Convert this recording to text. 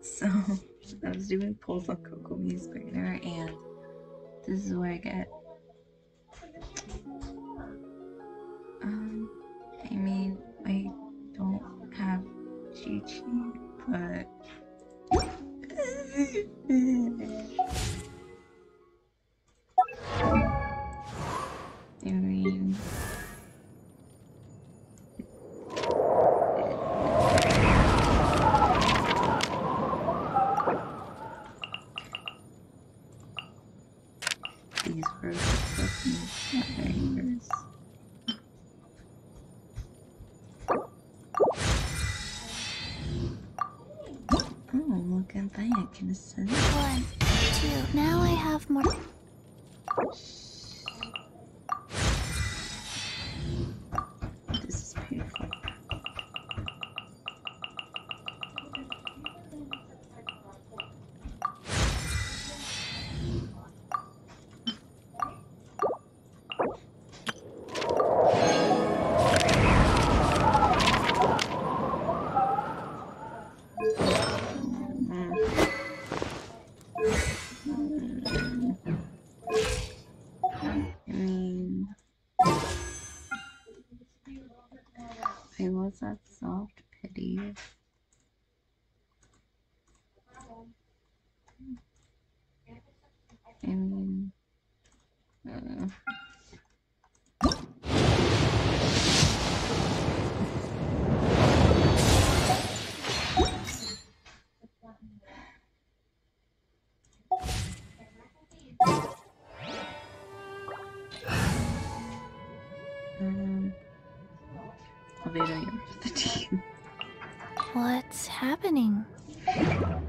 So I was doing polls on Kokomis banner, and this is where I get. I mean, I don't have Chi-Chi, but I mean, these were not very first. Oh, look at that! I can send 1, 2. Now I have more. This is painful. I was that soft pity. I mean, I'll be doing it for the team. What's happening?